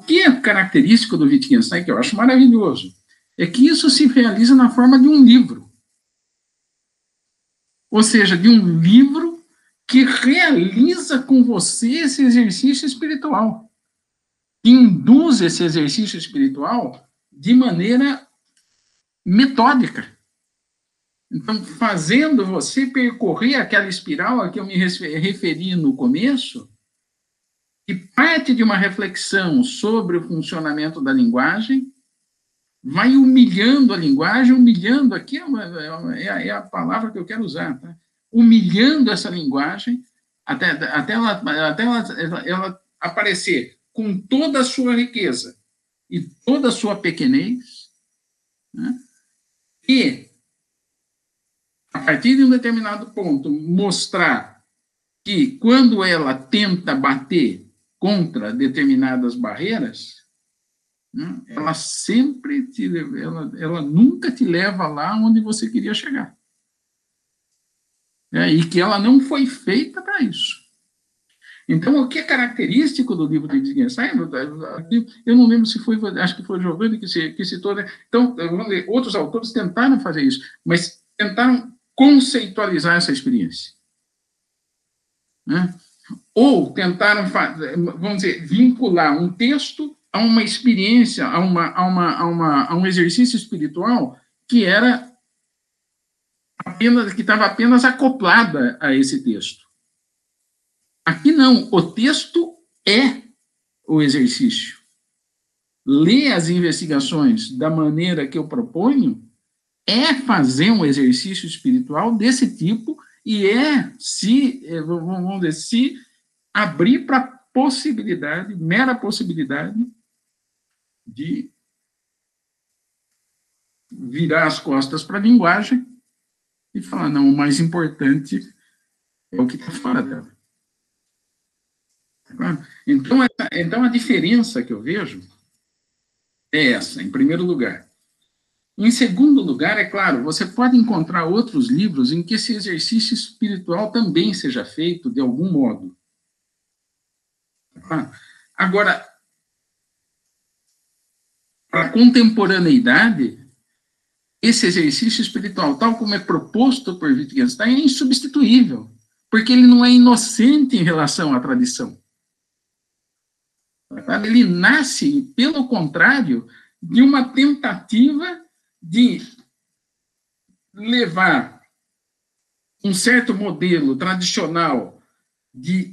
que é característico do Wittgenstein, que eu acho maravilhoso, é que isso se realiza na forma de um livro. Ou seja, de um livro que realiza com você esse exercício espiritual, que induz esse exercício espiritual de maneira metódica. Então, fazendo você percorrer aquela espiral a que eu me referi no começo, que parte de uma reflexão sobre o funcionamento da linguagem, vai humilhando a linguagem, humilhando, aqui é a palavra que eu quero usar, tá? Humilhando essa linguagem, até ela aparecer com toda a sua riqueza e toda a sua pequenez, né? E, a partir de um determinado ponto, mostrar que, quando ela tenta bater contra determinadas barreiras, né, ela sempre ela nunca te leva lá onde você queria chegar. E que ela não foi feita para isso. Então, o que é característico do livro de Wittgenstein, eu não lembro se foi, acho que foi Giovanni que citou, né? Então, vamos ver, outros autores tentaram fazer isso, mas tentaram conceitualizar essa experiência, né? Ou tentaram, vamos dizer, vincular um texto a uma experiência, a um exercício espiritual que estava apenas acoplada a esse texto. Aqui não, o texto é o exercício. Ler as investigações da maneira que eu proponho é fazer um exercício espiritual desse tipo e vamos dizer, se abrir para a possibilidade, mera possibilidade, de virar as costas para a linguagem e falar, não, o mais importante é o que está fora dela. Então, a diferença que eu vejo é essa, em primeiro lugar. Em segundo lugar, é claro, você pode encontrar outros livros em que esse exercício espiritual também seja feito de algum modo. Agora, para a contemporaneidade, esse exercício espiritual, tal como é proposto por Wittgenstein, é insubstituível, porque ele não é inocente em relação à tradição. Ele nasce, pelo contrário, de uma tentativa de levar um certo modelo tradicional de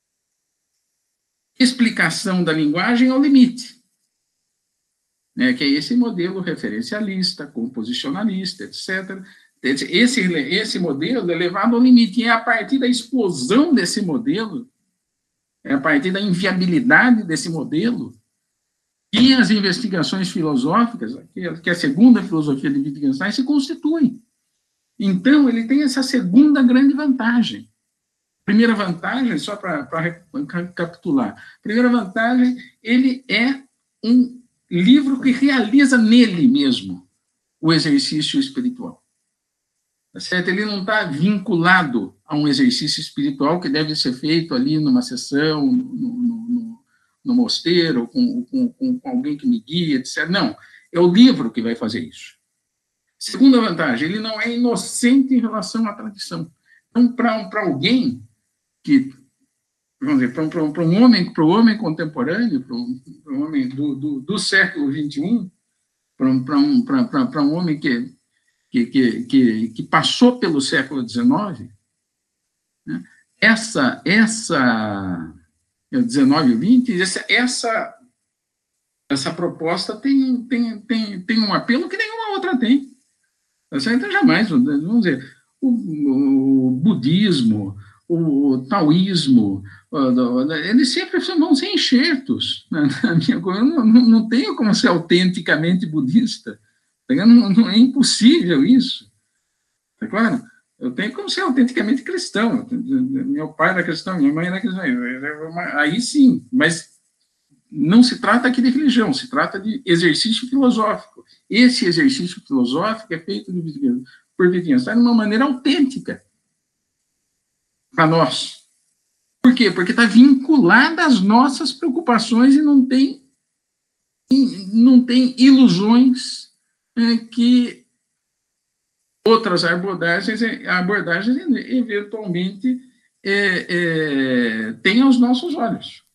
explicação da linguagem ao limite, né, que é esse modelo referencialista, composicionalista, etc. Esse modelo é levado ao limite, e é a partir da explosão desse modelo, é a partir da inviabilidade desse modelo, que as investigações filosóficas, que a segunda filosofia de Wittgenstein, se constituem. Então, ele tem essa segunda grande vantagem. Primeira vantagem, só para recapitular, primeira vantagem, ele é um livro que realiza nele mesmo o exercício espiritual. Tá certo? Ele não está vinculado a um exercício espiritual que deve ser feito ali numa sessão, no mosteiro, com alguém que me guia, etc. Não, é o livro que vai fazer isso. Segunda vantagem, ele não é inocente em relação à tradição. Então, para alguém que, vamos dizer, para um homem contemporâneo, para um homem do século XXI, para um homem que passou pelo século XIX, né, essa 19 e 20, essa proposta tem um apelo que nenhuma outra tem. Então, jamais, vamos dizer, o budismo, o taoísmo, eles sempre vão ser enxertos. Eu não tenho como ser autenticamente budista. Não é impossível isso. Tá claro? Eu tenho como ser autenticamente cristão. Meu pai era cristão, minha mãe era cristã. Aí sim, mas não se trata aqui de religião, se trata de exercício filosófico. Esse exercício filosófico é feito por Wittgenstein de uma maneira autêntica para nós. Por quê? Porque está vinculada às nossas preocupações e não tem não tem ilusões que outras abordagens eventualmente têm aos nossos olhos.